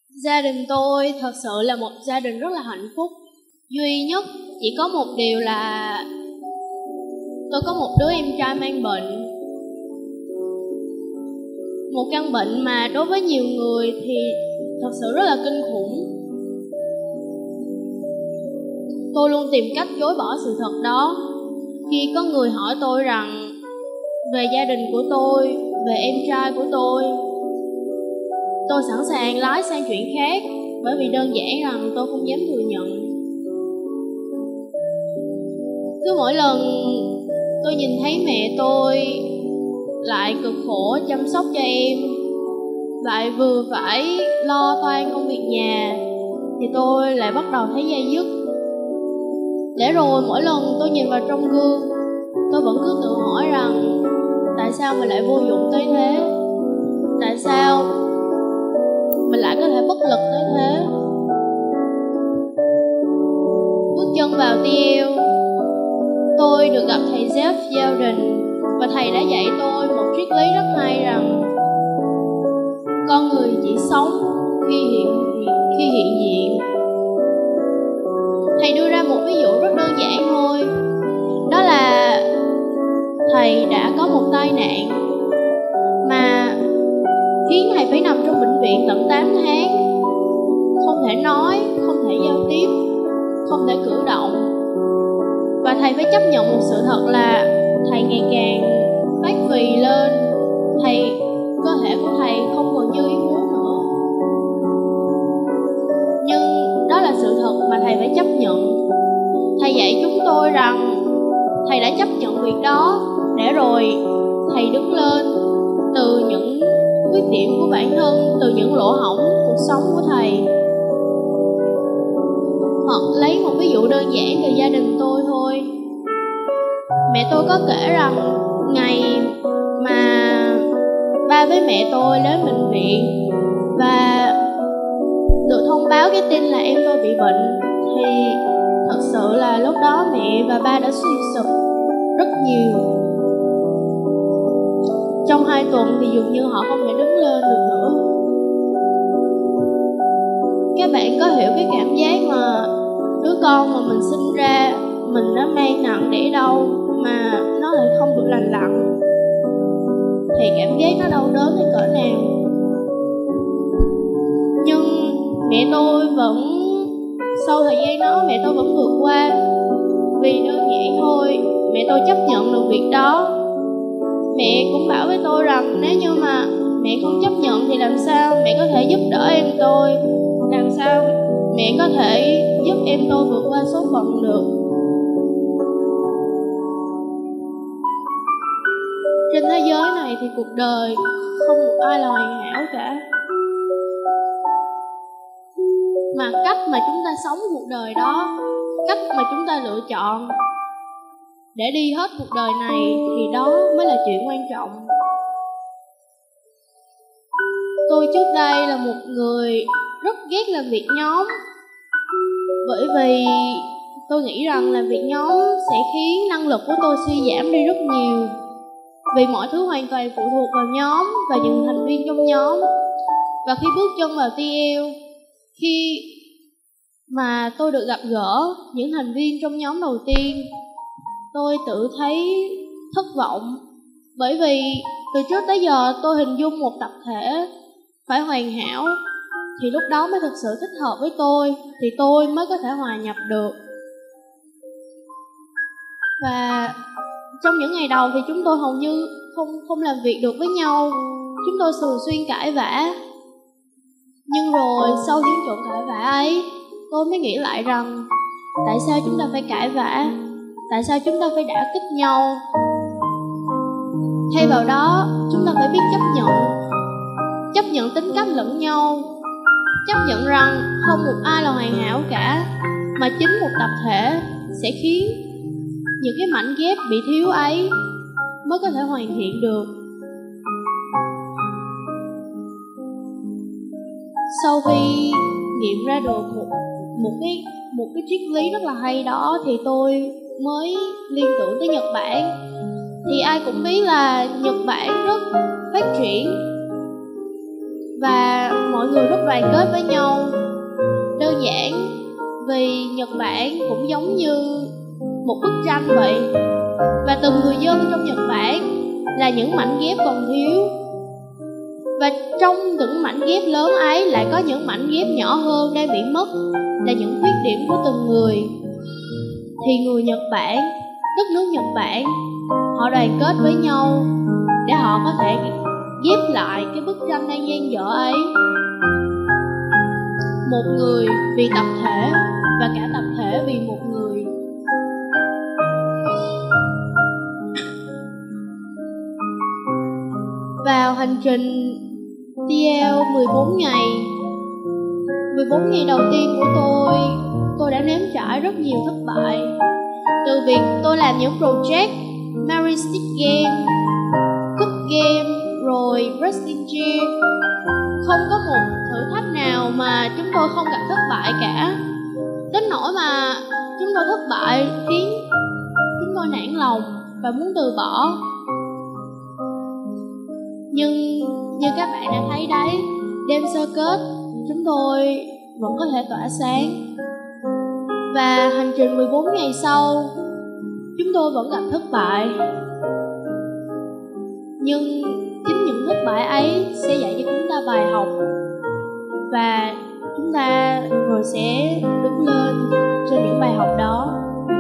Gia đình tôi thật sự là một gia đình rất là hạnh phúc. Duy nhất chỉ có một điều là tôi có một đứa em trai mang bệnh. Một căn bệnh mà đối với nhiều người thì thật sự rất là kinh khủng. Tôi luôn tìm cách chối bỏ sự thật đó. Khi có người hỏi tôi rằng về gia đình của tôi, về em trai của tôi sẵn sàng lái sang chuyện khác, bởi vì đơn giản rằng tôi không dám thừa nhận. Cứ mỗi lần tôi nhìn thấy mẹ tôi lại cực khổ chăm sóc cho em, lại vừa phải lo toan công việc nhà, thì tôi lại bắt đầu thấy day dứt. Để rồi mỗi lần tôi nhìn vào trong gương, tôi vẫn cứ tự hỏi rằng tại sao mình lại vô dụng tới thế? Tại sao mình lại có thể bất lực tới thế? Bước chân vào TL, tôi được gặp thầy Jeff Yeldon, và thầy đã dạy tôi một triết lý rất hay rằng con người chỉ sống khi hiện diện. Thầy đưa ra một ví dụ rất đơn giản thôi. Đó là thầy đã có một tai nạn mà khiến thầy phải nằm trong bệnh viện tận 8 tháng, không thể nói, không thể giao tiếp, không thể cử động. Và thầy phải chấp nhận một sự thật là thầy ngày càng phát phì lên, cơ thể của thầy không còn như ý muốn nữa. Nhưng đó là sự thật mà thầy phải chấp nhận. Thầy dạy chúng tôi rằng thầy đã chấp nhận việc đó, để rồi thầy đứng lên từ những khuyết điểm của bản thân, từ những lỗ hổng cuộc sống của thầy. Hoặc lấy một ví dụ đơn giản từ gia đình tôi thôi. Mẹ tôi có kể rằng ngày mà ba với mẹ tôi đến bệnh viện và được thông báo cái tin là em tôi bị bệnh, thì thật sự là lúc đó mẹ và ba đã suy sụp rất nhiều. Trong 2 tuần thì dường như họ không thể đứng lên được nữa. Các bạn có hiểu cái cảm giác mà đứa con mà mình sinh ra, mình đã mang nặng đẻ đau mà nó lại không được lành lặn, thì cảm giác nó đau đớn đến cỡ nào. Nhưng mẹ tôi vẫn, sau thời gian đó mẹ tôi vẫn vượt qua. Vì đơn giản thôi, mẹ tôi chấp nhận được việc đó. Mẹ cũng bảo với tôi rằng nếu như mà mẹ không chấp nhận thì làm sao mẹ có thể giúp đỡ em tôi, làm sao mẹ có thể giúp em tôi vượt qua số phận được. Trên thế giới này thì cuộc đời không một ai là hoàn hảo cả, mà cách mà chúng ta sống cuộc đời đó, cách mà chúng ta lựa chọn để đi hết cuộc đời này, thì đó mới là chuyện quan trọng. Tôi trước đây là một người rất ghét làm việc nhóm, bởi vì tôi nghĩ rằng làm việc nhóm sẽ khiến năng lực của tôi suy giảm đi rất nhiều. Vì mọi thứ hoàn toàn phụ thuộc vào nhóm và những thành viên trong nhóm. Và khi bước chân vào TL, khi mà tôi được gặp gỡ những thành viên trong nhóm đầu tiên, tôi tự thấy thất vọng. Bởi vì từ trước tới giờ tôi hình dung một tập thể phải hoàn hảo, thì lúc đó mới thực sự thích hợp với tôi, thì tôi mới có thể hòa nhập được. Và trong những ngày đầu thì chúng tôi hầu như không làm việc được với nhau. Chúng tôi thường xuyên cãi vã. Nhưng rồi sau những trận cãi vã ấy, tôi mới nghĩ lại rằng tại sao chúng ta phải cãi vã? Tại sao chúng ta phải đả kích nhau? Thay vào đó, chúng ta phải biết chấp nhận tính cách lẫn nhau, chấp nhận rằng không một ai là hoàn hảo cả, mà chính một tập thể sẽ khiến những cái mảnh ghép bị thiếu ấy mới có thể hoàn thiện được. Sau khi nghiệm ra được một cái triết lý rất là hay đó, thì tôi mới liên tưởng tới Nhật Bản. Thì ai cũng biết là Nhật Bản rất phát triển, và mọi người rất đoàn kết với nhau. Đơn giản vì Nhật Bản cũng giống như một bức tranh vậy, và từng người dân trong Nhật Bản là những mảnh ghép còn thiếu, và trong những mảnh ghép lớn ấy lại có những mảnh ghép nhỏ hơn đang bị mất, là những khuyết điểm của từng người. Thì người Nhật Bản, đất nước Nhật Bản, họ đoàn kết với nhau để họ có thể ghép lại cái bức tranh đang dang dở ấy. Một người vì tập thể, và cả tập thể vì một người. Vào hành trình TL 14 ngày 14 ngày đầu tiên của tôi đã nếm trải rất nhiều thất bại. Từ việc tôi làm những project Mary Stick Game, Cup Game, rồi Wrestling Gym, không có một thử thách nào mà chúng tôi không gặp thất bại cả. Đến nỗi mà chúng tôi thất bại khiến chúng tôi nản lòng và muốn từ bỏ. Nhưng như các bạn đã thấy đấy, đêm sơ kết chúng tôi vẫn có thể tỏa sáng. Và hành trình 14 ngày sau, chúng tôi vẫn gặp thất bại. Nhưng chính những thất bại ấy sẽ dạy cho chúng ta bài học, và chúng ta rồi sẽ đứng lên trên những bài học đó.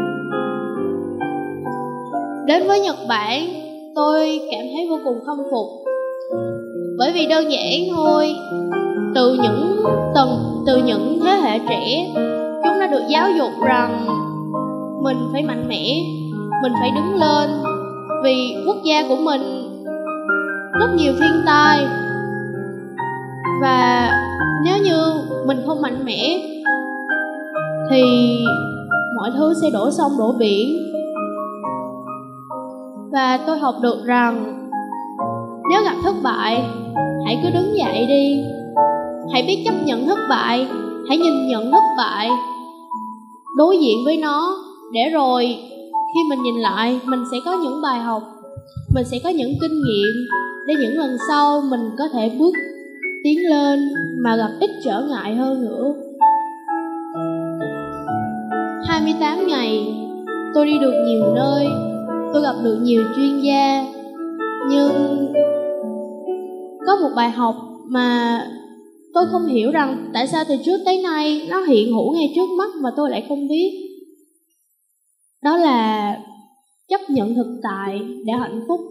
Đến với Nhật Bản, tôi cảm thấy vô cùng khâm phục. Bởi vì đơn giản thôi, từ những thế hệ trẻ, chúng đã được giáo dục rằng mình phải mạnh mẽ, mình phải đứng lên, vì quốc gia của mình rất nhiều thiên tai. Và nếu như mình không mạnh mẽ thì mọi thứ sẽ đổ sông đổ biển. Và tôi học được rằng nếu gặp thất bại, hãy cứ đứng dậy đi. Hãy biết chấp nhận thất bại, hãy nhìn nhận thất bại, đối diện với nó, để rồi khi mình nhìn lại, mình sẽ có những bài học, mình sẽ có những kinh nghiệm để những lần sau mình có thể bước tiến lên mà gặp ít trở ngại hơn nữa. 28 ngày, tôi đi được nhiều nơi, tôi gặp được nhiều chuyên gia, nhưng có một bài học mà tôi không hiểu rằng tại sao từ trước tới nay nó hiện hữu ngay trước mắt mà tôi lại không biết. Đó là chấp nhận thực tại để hạnh phúc.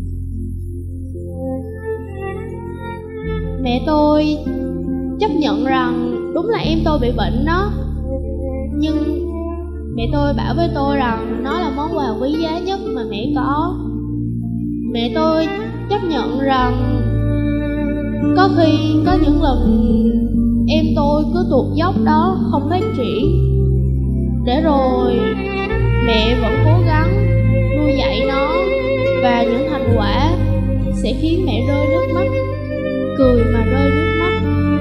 Mẹ tôi chấp nhận rằng đúng là em tôi bị bệnh đó, nhưng mẹ tôi bảo với tôi rằng nó là món quà quý giá nhất mà mẹ có. Mẹ tôi chấp nhận rằng có khi có những lần em tôi cứ tuột dốc đó, không phát triển, để rồi mẹ vẫn cố gắng nuôi dạy nó, và những thành quả sẽ khiến mẹ rơi nước mắt, cười mà rơi nước mắt.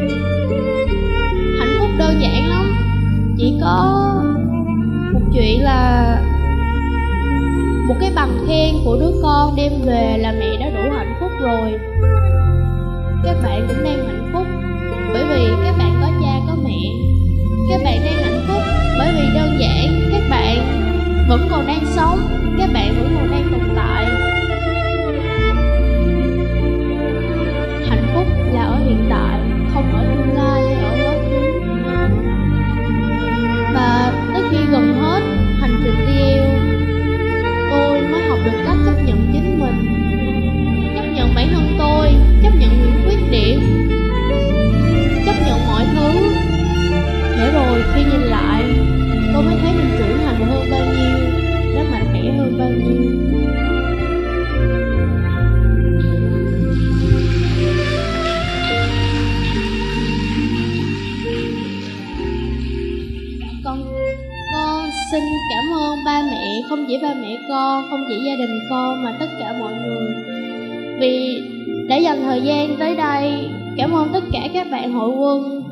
Hạnh phúc đơn giản lắm, chỉ có một chuyện là một cái bằng khen của đứa con đem về là mẹ đã đủ hạnh phúc rồi. Các bạn cũng đang hạnh phúc bởi vì các bạn có cha có mẹ. Các bạn đang hạnh phúc bởi vì đơn giản các bạn vẫn còn đang sống, các bạn vẫn còn đang tồn tại. Hạnh phúc là ở hiện tại, không ở tương lai hay ở quá khứ. Và tới khi gần hết hành trình đi yêu, tôi mới học được cách chấp nhận chính mình, chấp nhận bản thân tôi, chấp nhận những khuyết điểm, chấp nhận mọi thứ, để rồi khi nhìn lại, tôi mới thấy mình trưởng thành hơn bao nhiêu, đã mạnh mẽ hơn bao nhiêu. Con xin cảm ơn ba mẹ, không chỉ ba mẹ con, không chỉ gia đình con mà tất cả mọi người, vì đã dành thời gian tới đây. Cảm ơn tất cả các bạn hội quân